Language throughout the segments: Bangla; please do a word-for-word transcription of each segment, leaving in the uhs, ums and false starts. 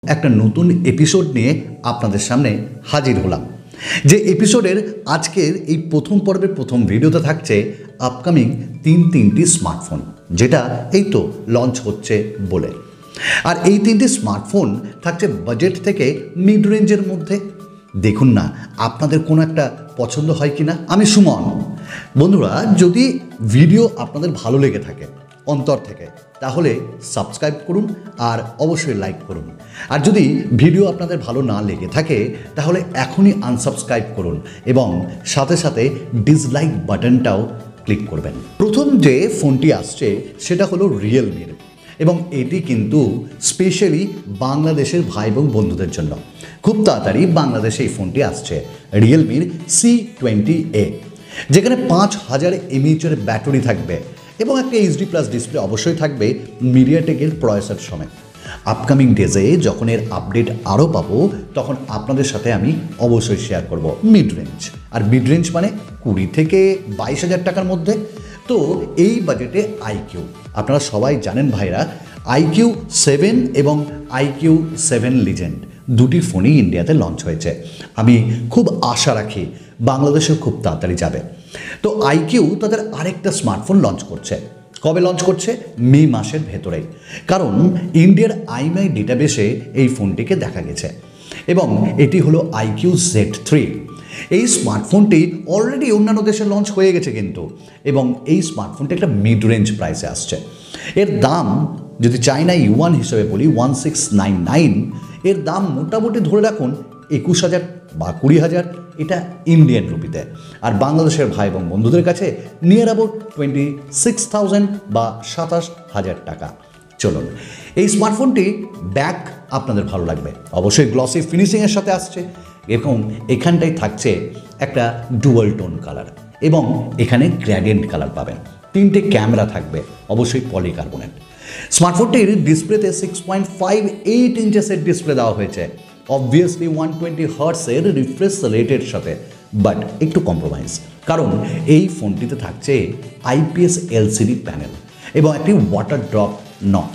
একটা নতুন এপিসোড নিয়ে আপনাদের সামনে হাজির হলাম। যে এপিসোডের আজকের এই প্রথম পর্বের প্রথম ভিডিওতে থাকছে আপকামিং তিন তিনটি স্মার্টফোন, যেটা এই তো লঞ্চ হচ্ছে বলে। আর এই তিনটি স্মার্টফোন থাকছে বাজেট থেকে মিড রেঞ্জের মধ্যে। দেখুন না আপনাদের কোনো একটা পছন্দ হয় কি না। আমি সুমন। বন্ধুরা, যদি ভিডিও আপনাদের ভালো লেগে থাকে অন্তর থেকে, তাহলে সাবস্ক্রাইব করুন আর অবশ্যই লাইক করুন। আর যদি ভিডিও আপনাদের ভালো না লেগে থাকে তাহলে এখনই আনসাবস্ক্রাইব করুন এবং সাথে সাথে ডিসলাইক বাটনটাও ক্লিক করবেন। প্রথম যে ফোনটি আসছে সেটা হলো রিয়েলমির, এবং এটি কিন্তু স্পেশালি বাংলাদেশের ভাই এবং বন্ধুদের জন্য। খুব তাড়াতাড়ি বাংলাদেশে এই ফোনটি আসছে, রিয়েলমির সি টোয়েন্টি এ, যেখানে পাঁচ হাজার এমএইচের ব্যাটারি থাকবে এবং একটা এইচডি প্লাস ডিসপ্লে অবশ্যই থাকবে মিডিয়াটেকের প্রসেসর সমেত। আপকামিং ডেজে যখন এর আপডেট আরও পাবো তখন আপনাদের সাথে আমি অবশ্যই শেয়ার করব। মিড রেঞ্জ, আর মিড রেঞ্জ মানে কুড়ি থেকে বাইশ হাজার টাকার মধ্যে। তো এই বাজেটে আইকিউ, আপনারা সবাই জানেন ভাইরা, আইকিউ সেভেন এবং আইকিউ সেভেন লিজেন্ড দুটি ফোনই ইন্ডিয়াতে লঞ্চ হয়েছে। আমি খুব আশা রাখি বাংলাদেশেও খুব তাড়াতাড়ি যাবে। তো আইকিউ তাদের আরেকটা স্মার্টফোন লঞ্চ করছে। কবে লঞ্চ করছে? মে মাসের ভেতরেই, কারণ ইন্ডিয়ার আইএমআই ডেটাবেসে এই ফোনটিকে দেখা গেছে। এবং এটি হলো আইকিউ জেড থ্রি। এই স্মার্টফোনটি অলরেডি অন্যান্য দেশে লঞ্চ হয়ে গেছে কিন্তু, এবং এই স্মার্টফোনটি একটা মিড রেঞ্জ প্রাইসে আসছে। এর দাম যদি চাইনা ইউয়ান হিসেবে বলি ওয়ান সিক্স নাইন নাইন, এর দাম মোটামুটি ধরে রাখুন একুশ হাজার বা কুড়ি হাজার, এটা ইন্ডিয়ান রুপিতে। আর বাংলাদেশের ভাই এবং বন্ধুদের কাছে near about twenty six thousand বা সাতাশ হাজার টাকা। চলুন, এই স্মার্টফোনটি ব্যাক আপনাদের ভালো লাগবে, অবশ্যই গ্লসি ফিনিশিংয়ের সাথে আসছে এবং এখানটায় থাকছে একটা ডুয়াল টোন কালার এবং এখানে গ্রেডিয়েন্ট কালার পাবেন। তিনটে ক্যামেরা থাকবে, অবশ্যই পলিকার্বনেট। স্মার্টফোনটির ডিসপ্লেতে সিক্স পয়েন্ট ফাইভ এইট ইঞ্চেসের ডিসপ্লে দেওয়া হয়েছে, অবভিয়াসলি ওয়ান টোয়েন্টি হার্টসের রিফ্রেশ রেটের সাথে, বাট একটু কম্প্রোমাইজ, কারণ এই ফোনটিতে থাকছে আইপিএস এলসিডি প্যানেল এবং একটি ওয়াটার ড্রপ নচ।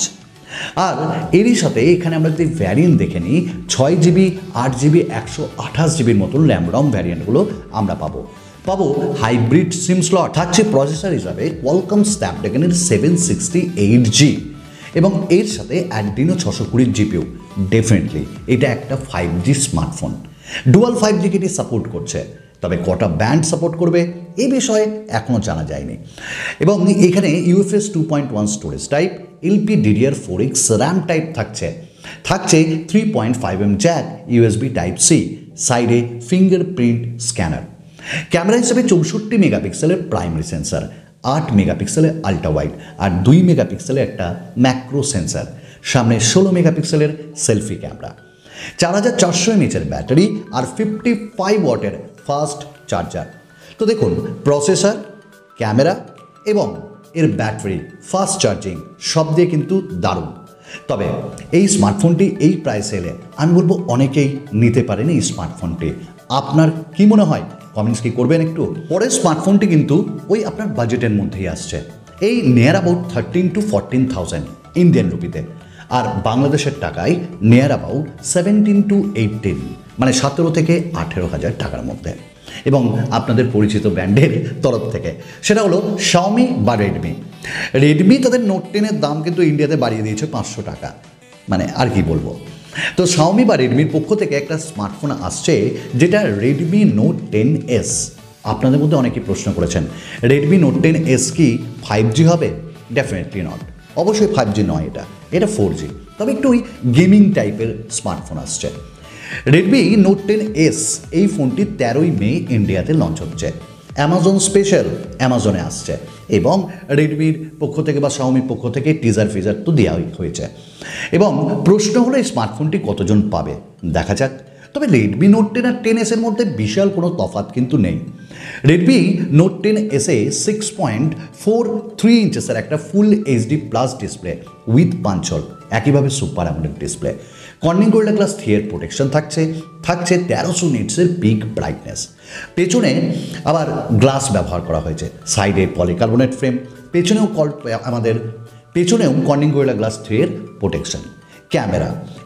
আর এরই সাথে এখানে আমরা যদি ভ্যারিয়েন্ট দেখে নিই, ছয় জিবি আট জিবি একশো আঠাশ জিবির মতন র্যাম রম ভ্যারিয়েন্টগুলো আমরা পাবো পাবো হাইব্রিড সিম স্লট থাকছে প্রসেসর হিসাবে কোয়ালকম স্ন্যাপড্রাগনের সেভেন সিক্সটি এইট জি, এবং এর সাথে অ্যাড্রিনো ছশো কুড়ি জিপিউ। ডেফিনেটলি এটা একটা five G smartphone. Dual five জিকে এটি সাপোর্ট করছে, তবে কটা ব্যান্ড সাপোর্ট করবে এ বিষয়ে এখনও জানা যায়নি। এবং এখানে UFS two point one storage type, LP DDR four X RAM type থাকছে থাকছে three point five M jack, USB type C, সাইডে ফিঙ্গারপ্রিন্ট স্ক্যানার। ক্যামেরা হিসেবে চৌষট্টি মেগাপিক্সেলের প্রাইমারি সেন্সার, আট মেগাপিক্সেলের আল্ট্রা ওয়াইড আর দুই মেগাপিক্সেলের একটা ম্যাক্রো সেন্সার, সামনে ষোলো মেগাপিক্সেলের সেলফি ক্যামেরা, চার হাজার চারশো এমএইচের ব্যাটারি আর ফিফটি ফাইভ ওয়াটের ফাস্ট চার্জার। তো দেখুন, প্রসেসর, ক্যামেরা এবং এর ব্যাটারি, ফাস্ট চার্জিং সব দিয়ে কিন্তু দারুণ। তবে এই স্মার্টফোনটি এই প্রাইসে এলে আমি বলবো অনেকেই নিতে পারেন এই স্মার্টফোনটি। আপনার কি মনে হয়? কমেন্টস কি করবেন একটু? পরের স্মার্টফোনটি কিন্তু ওই আপনার বাজেটের মধ্যেই আসছে, এই near about thirteen to fourteen thousand Indian রুপিতে, আর বাংলাদেশের টাকায় near about seventeen to eighteen, মানে সতেরো থেকে আঠেরো হাজার টাকার মধ্যে, এবং আপনাদের পরিচিত ব্র্যান্ডের তরফ থেকে। সেটা হলো শাওমি বা রেডমি। রেডমি তাদের নোট টেনের দাম কিন্তু ইন্ডিয়াতে বাড়িয়ে দিয়েছে পাঁচশো টাকা, মানে আর কি বলবো। তো শাওমি বা রেডমির পক্ষ থেকে একটা স্মার্টফোন আসছে যেটা রেডমি নোট টেন এস। আপনাদের মধ্যে অনেকেই প্রশ্ন করেছেন, রেডমি নোট টেন এস কি ফাইভ জি হবে? ডেফিনেটলি নট, অবশ্যই ফাইভ জি নয়, এটা এটা ফোর জি, তবে একটু ওই গেমিং টাইপের স্মার্টফোন আসছে। রেডমি নোট টেন এস এই ফোনটি তেরোই মে ইন্ডিয়াতে লঞ্চ হচ্ছে, অ্যামাজন স্পেশাল, অ্যামাজনে আসছে, এবং রেডমির পক্ষ থেকে বা শাওমির পক্ষ থেকে টিজার ফিজার তো দেওয়া হয়েছে। এবং প্রশ্ন হলো এই স্মার্টফোনটি কতজন পাবে, দেখা যাক। তবে রেডমি নোট টেন আর টেন এসের মধ্যে বিশাল কোনো তফাৎ কিন্তু নেই। রেডমি নোট টেন এসে সিক্স পয়েন্ট ফোর থ্রি ইঞ্চেসের একটা full HD plus display with punch hole, একইভাবে super AMOLED display, Corning Gorilla glass three এর প্রোটেকশন থাকছে থাকছে তেরোশো নিটসের পিক ব্রাইটনেস। পেছনে আবার গ্লাস ব্যবহার করা হয়েছে, সাইডে পলিকার্বনেট ফ্রেম, পেছনেও কল আমাদের পেছনেও কর্নিং গোরিলা গ্লাস থ্রি এর প্রোটেকশন। ক্যামেরা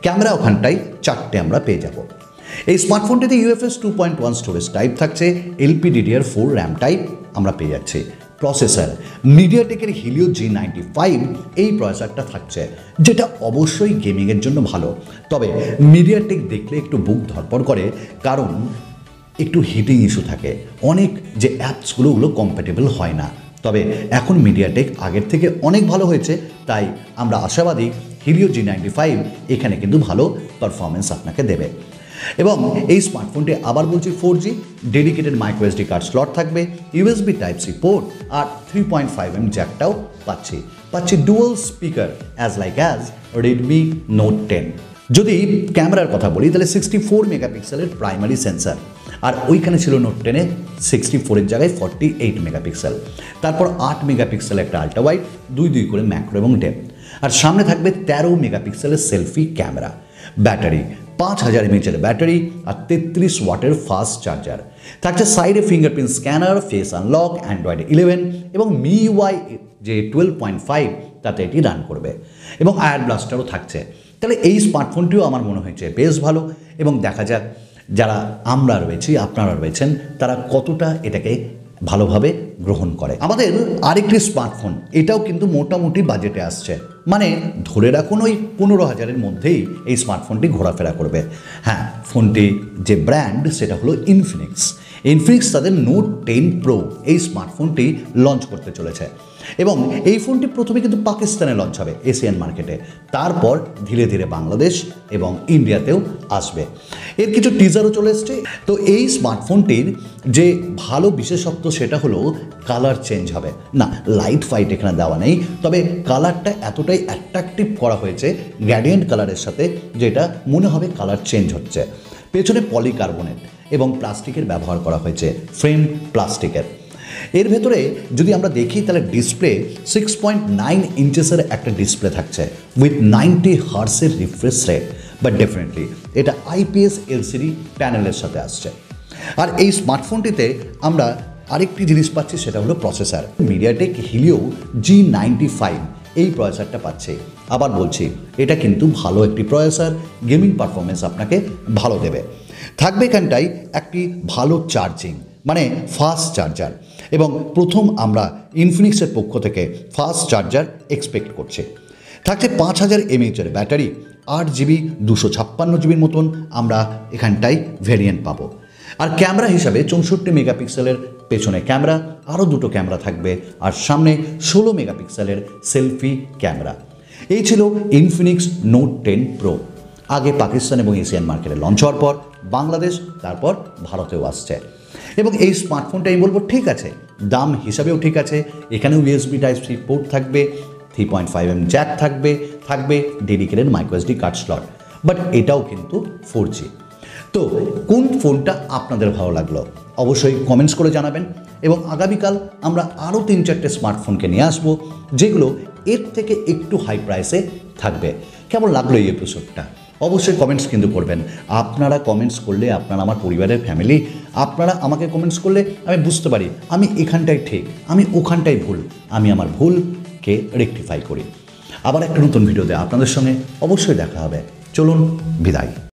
ক্যামেরা ওখানটায় চারটে আমরা পেয়ে যাব। এই স্মার্টফোনটিতে UFS two point one storage type থাকছে, এলপিডিডিআর ফোর র্যাম টাইপ আমরা পেয়ে যাচ্ছি। প্রসেসর মিডিয়াটেকের হিলিও জি নাইনটি ফাইভ এই প্রসেসরটা থাকছে, যেটা অবশ্যই গেমিংয়ের জন্য ভালো। তবে মিডিয়াটেক দেখলে একটু বুক ধরপড় করে, কারণ একটু হিটিং ইস্যু থাকে, অনেক যে অ্যাপসগুলো ওগুলো কম্প্যাটেবল হয় না। তবে এখন মিডিয়াটেক আগের থেকে অনেক ভালো হয়েছে, তাই আমরা আশাবাদী হিলিও জি নাইনটি ফাইভ এখানে কিন্তু ভালো পারফরমেন্স আপনাকে দেবে। এবং এই স্মার্টফোনটি আবার বলছি four G, dedicated micro SD card slot থাকবে, ইউএসবি টাইপ সি পোর্ট আর থ্রি পয়েন্ট ফাইভ এম জ্যাকটাও পাচ্ছি পাচ্ছি dual speaker as like as Redmi note ten. যদি ক্যামেরার কথা বলি তাহলে সিক্সটি ফোর মেগাপিক্সেলের প্রাইমারি সেন্সার, আর ওইখানে ছিল নোট টেনে সিক্সটি ফোরের জায়গায় ফর্টি এইট মেগাপিক্সেল, তারপর আট মেগাপিক্সেল একটা আল্ট্রা ওয়াইড, দুই দুই করে ম্যাক্রো এবং ডেপথ, আর সামনে থাকবে তেরো মেগাপিক্সেলের সেলফি ক্যামেরা। ব্যাটারি পাঁচ হাজার এমএইচের ব্যাটারি আর তেত্রিশ ওয়াটের ফাস্ট চার্জার থাকছে। সাইডে fingerprint scanner, face unlock, Android eleven এবং মিইউআই যে টুয়েলভ পয়েন্ট ফাইভ তাতে এটি রান করবে, এবং আয়ার ব্লাস্টারও থাকছে। তাহলে এই স্মার্টফোনটিও আমার মনে হয়েছে বেশ ভালো, এবং দেখা যাক যারা আমরা রয়েছি আপনারা রয়েছেন তারা কতটা এটাকে ভালোভাবে গ্রহণ করে। আমাদের আরেকটি স্মার্টফোন, এটাও কিন্তু মোটামুটি বাজেটে আসছে, মানে ধরে রাখুন ওই পনেরো হাজারের মধ্যেই এই স্মার্টফোনটি ঘোরাফেরা করবে। হ্যাঁ, ফোনটি যে ব্র্যান্ড সেটা হলো ইনফিনিক্স। ইনফিনিক্স তাদের নোট টেন প্রো এই স্মার্টফোনটি লঞ্চ করতে চলেছে, এবং এই ফোনটি প্রথমে কিন্তু পাকিস্তানে লঞ্চ হবে এশিয়ান মার্কেটে, তারপর ধীরে ধীরে বাংলাদেশ এবং ইন্ডিয়াতেও আসবে। এর কিছু টিজারও চলে এসছে। তো এই স্মার্টফোনটির যে ভালো বিশেষত্ব সেটা হলো কালার চেঞ্জ হবে না, লাইট ফাইট এখানে দেওয়া নেই, তবে কালারটা এতটাই অ্যাট্রাকটিভ করা হয়েছে গ্রেডিয়েন্ট কালারের সাথে, যেটা মনে হবে কালার চেঞ্জ হচ্ছে। পেছনে পলিকার্বনেট এবং প্লাস্টিকের ব্যবহার করা হয়েছে, ফ্রেম প্লাস্টিকের। এর ভেতরে যদি আমরা দেখি তাহলে ডিসপ্লে সিক্স পয়েন্ট নাইন ইঞ্চেসের একটা ডিসপ্লে থাকছে উইথ নাইনটি হার্সের রিফ্রেশ রেট, বাট ডেফিনেটলি এটা আইপিএস এলসিডি প্যানেলের সাথে আসছে। আর এই স্মার্টফোনটিতে আমরা আরেকটি জিনিস পাচ্ছি, সেটা হলো processor. MediaTek Helio G ninety five এই প্রসেসরটা পাচ্ছে। আবার বলছি এটা কিন্তু ভালো একটি প্রসেসর, গেমিং পারফরমেন্স আপনাকে ভালো দেবে। থাকবে এখানটায় একটি ভালো চার্জিং, মানে ফাস্ট চার্জার, এবং প্রথম আমরা ইনফিনিক্সের পক্ষ থেকে ফাস্ট চার্জার এক্সপেক্ট করছি। থাকছে পাঁচ হাজার এমএইচের ব্যাটারি, আট জিবি দুশো ছাপ্পান্ন জিবির মতন আমরা এখানটায় ভেরিয়েন্ট পাবো। আর ক্যামেরা হিসাবে চৌষট্টি মেগাপিক্সেলের পেছনে ক্যামেরা, আরও দুটো ক্যামেরা থাকবে, আর সামনে ষোলো মেগাপিক্সেলের সেলফি ক্যামেরা। এই ছিল ইনফিনিক্স নোট টেন প্রো। আগে পাকিস্তান এবং এশিয়ান মার্কেটে লঞ্চ হওয়ার পর বাংলাদেশ, তারপর ভারতেও আসছে। এবং এই স্মার্টফোনটা আমি বলবো ঠিক আছে, দাম হিসাবেও ঠিক আছে। এখানেও ইউএসবি টাইপ সি পোর্ট থাকবে, three point five M jack থাকবে, থাকবে dedicated micro SD card slot, but এটাও কিন্তু ফোর জি। তো কোন ফোনটা আপনাদের ভালো লাগলো অবশ্যই কমেন্টস করে জানাবেন, এবং আগামীকাল আমরা আরও তিন চারটে স্মার্টফোনকে নিয়ে আসবো, যেগুলো এর থেকে একটু হাই প্রাইসে থাকবে। কেমন লাগলো এই এপিসোডটা অবশ্যই কমেন্টস কিন্তু করবেন। আপনারা কমেন্টস করলে, আপনারা আমার পরিবারের ফ্যামিলি, আপনারা আমাকে কমেন্টস করলে আমি বুঝতে পারি আমি এখানটাই ঠিক, আমি ওখানটাই ভুল, আমি আমার ভুলকে রেকটিফাই করি। আবার একটা নতুন ভিডিওতে আপনাদের সঙ্গে অবশ্যই দেখা হবে। চলুন, বিদায়।